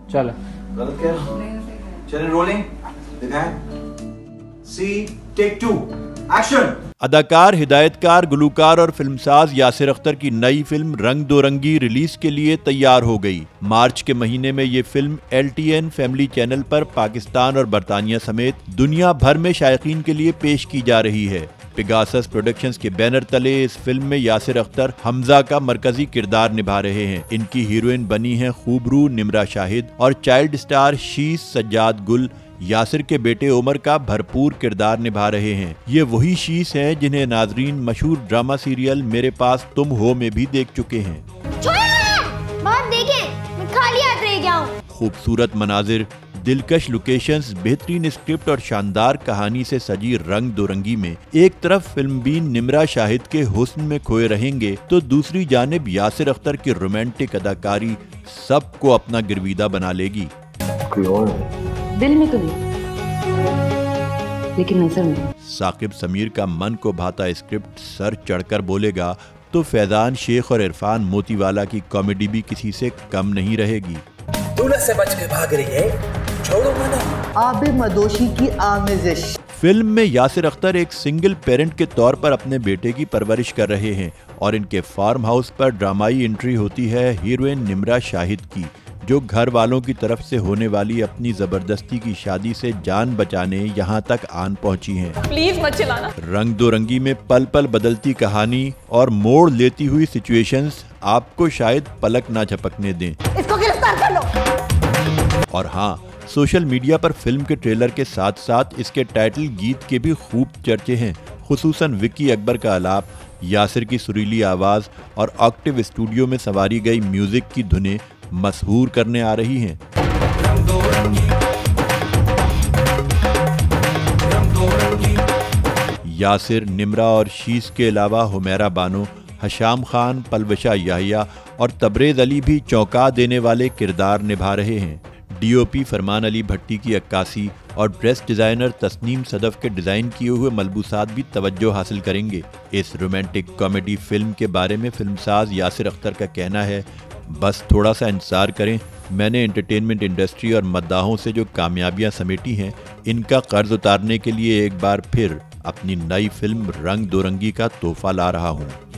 चलो गलत कह रहा हूँ। चले रोलिंग, दिखाएं। C take 2 action. अदाकार, हिदायतकार, गुलूकार और फिल्मसाज यासिर अख्तर की नई फिल्म रंग दो रंगी रिलीज के लिए तैयार हो गई। मार्च के महीने में ये फिल्म LTN फैमिली चैनल पर पाकिस्तान और बरतानिया समेत दुनिया भर में शायकीन के लिए पेश की जा रही है। पेगासस प्रोडक्शंस के बैनर तले इस फिल्म में यासिर अख्तर हमजा का मरकजी किरदार निभा रहे हैं। इनकी हीरोइन बनी है खूबरू निम्रा शाहिद और चाइल्ड स्टार शीश सज्जाद गुल यासिर के बेटे उमर का भरपूर किरदार निभा रहे हैं। ये वही शीश हैं जिन्हें नाजरीन मशहूर ड्रामा सीरियल मेरे पास तुम हो में भी देख चुके हैं। मैं खाली हाथ रह गया हूं। खूबसूरत मनाजिर, दिलकश लोकेशंस, बेहतरीन स्क्रिप्ट और शानदार कहानी से सजी रंग दो रंगी में एक तरफ फिल्मबीन निम्रा शाहिद के हुस्न में खोए रहेंगे तो दूसरी जानिब यासिर अख्तर की रोमांटिक अदाकारी सबको अपना गिरवीदा बना लेगी। कोई और दिल में तो नहीं, लेकिन नजर में। साकिब समीर का मन को भाता स्क्रिप्ट सर चढ़कर बोलेगा तो फैजान शेख और इरफान मोतीवाला की कॉमेडी भी किसी से कम नहीं रहेगी। दूल्हे से बच के भाग रही है, छोड़ो मना। आबे मदोशी की आमेज़िश। फिल्म में यासिर अख्तर एक सिंगल पेरेंट के तौर पर अपने बेटे की परवरिश कर रहे हैं और इनके फार्म हाउस पर ड्रामाई एंट्री होती है हीरोइन निम्रा शाहिद की, जो घर वालों की तरफ से होने वाली अपनी जबरदस्ती की शादी से जान बचाने यहाँ तक आन पहुँची हैं। प्लीज मत चिल्लाना। रंग दो रंगी में पल पल बदलती कहानी और मोड़ लेती हुई सिचुएशंस आपको शायद पलक ना झपकने दें। इसको गिरफ्तार कर लो। और हाँ, सोशल मीडिया पर फिल्म के ट्रेलर के साथ साथ इसके टाइटल गीत के भी खूब चर्चे हैं। खुसूसन विक्की अकबर का आलाप, यासिर की सुरीली आवाज और ऑक्टिव स्टूडियो में संवारी गई म्यूजिक की धुनें मशहूर करने आ रही हैं। यासिर, निम्रा और शीश के अलावा हुमैरा बानो, हशाम खान, पलवशा याहिया और तबरेज अली भी चौंका देने वाले किरदार निभा रहे हैं। DOP फरमान अली भट्टी की अक्कासी और ड्रेस डिजाइनर तस्नीम सदफ के डिजाइन किए हुए मलबूसात भी तवज्जो हासिल करेंगे। इस रोमांटिक कॉमेडी फिल्म के बारे में फिल्मसाज यासिर अख्तर का कहना है, बस थोड़ा सा इंतजार करें। मैंने एंटरटेनमेंट इंडस्ट्री और मद्दाहों से जो कामयाबियां समेटी हैं, इनका कर्ज उतारने के लिए एक बार फिर अपनी नई फिल्म रंग दो रंगी का तोहफा ला रहा हूं।